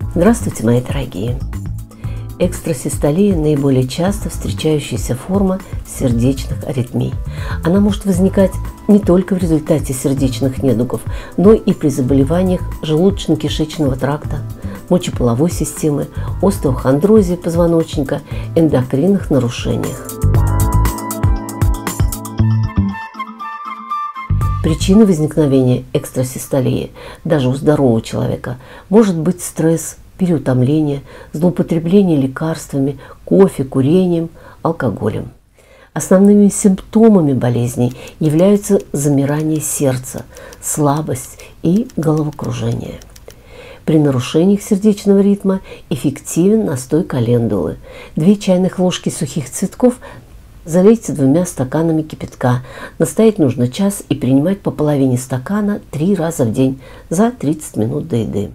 Здравствуйте, мои дорогие! Экстрасистолия – наиболее часто встречающаяся форма сердечных аритмий. Она может возникать не только в результате сердечных недугов, но и при заболеваниях желудочно-кишечного тракта, мочеполовой системы, остеохондрозе позвоночника, эндокринных нарушениях. Причиной возникновения экстрасистолии даже у здорового человека может быть стресс, переутомление, злоупотребление лекарствами, кофе, курением, алкоголем. Основными симптомами болезней являются замирание сердца, слабость и головокружение. При нарушениях сердечного ритма эффективен настой календулы. 2 чайных ложки сухих цветков залейте 2 стаканами кипятка. Настоять нужно час и принимать по половине стакана 3 раза в день за 30 минут до еды.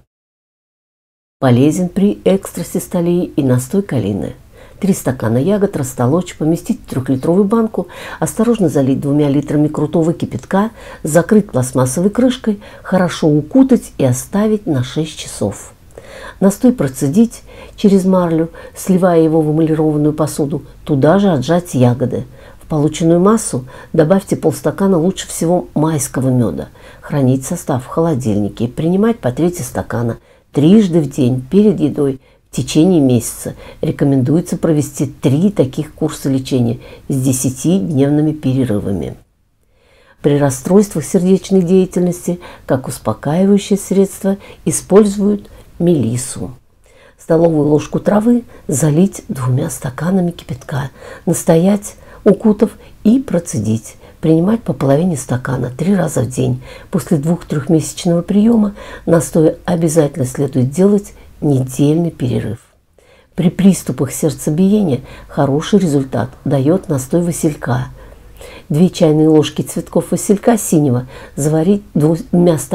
Полезен при экстрасистолии и настой калины. 3 стакана ягод растолочь, поместить в 3-литровую банку, осторожно залить 2 литрами крутого кипятка, закрыть пластмассовой крышкой, хорошо укутать и оставить на 6 часов. Настой процедить через марлю, сливая его в эмалированную посуду, туда же отжать ягоды. В полученную массу добавьте полстакана лучше всего майского меда. Хранить состав в холодильнике, принимать по 1/3 стакана 3 раза в день перед едой в течение месяца. Рекомендуется провести 3 таких курса лечения с 10-дневными перерывами. При расстройствах сердечной деятельности как успокаивающее средство используют мелиссу. Столовую ложку травы залить 2 стаканами кипятка, настоять, укутав и процедить. Принимать по половине стакана 3 раза в день. После 2-3-месячного приема настоя обязательно следует делать недельный перерыв. При приступах сердцебиения хороший результат дает настой василька. 2 чайные ложки цветков василька синего заварить 200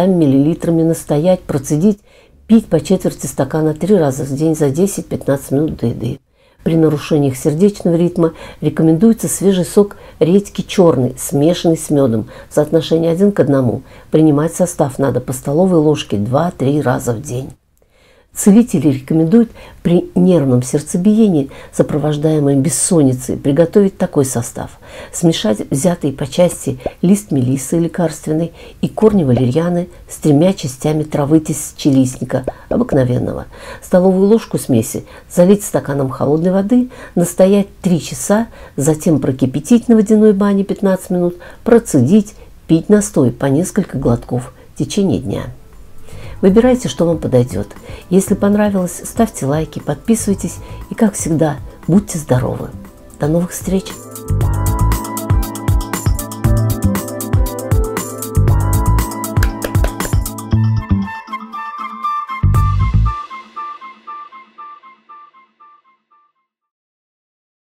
мл, настоять, процедить, пить по 1/4 стакана 3 раза в день за 10-15 минут до еды. При нарушениях сердечного ритма рекомендуется свежий сок редьки черный, смешанный с медом, в соотношении 1 к 1. Принимать состав надо по столовой ложке 2-3 раза в день. Целители рекомендуют при нервном сердцебиении, сопровождаемом бессонницей, приготовить такой состав. Смешать взятые по части лист мелиссы лекарственной и корни валерьяны с 3 частями травы тысячелистника обыкновенного. Столовую ложку смеси залить стаканом холодной воды, настоять 3 часа, затем прокипятить на водяной бане 15 минут, процедить, пить настой по несколько глотков в течение дня. Выбирайте, что вам подойдет. Если понравилось, ставьте лайки, подписывайтесь и, как всегда, будьте здоровы. До новых встреч!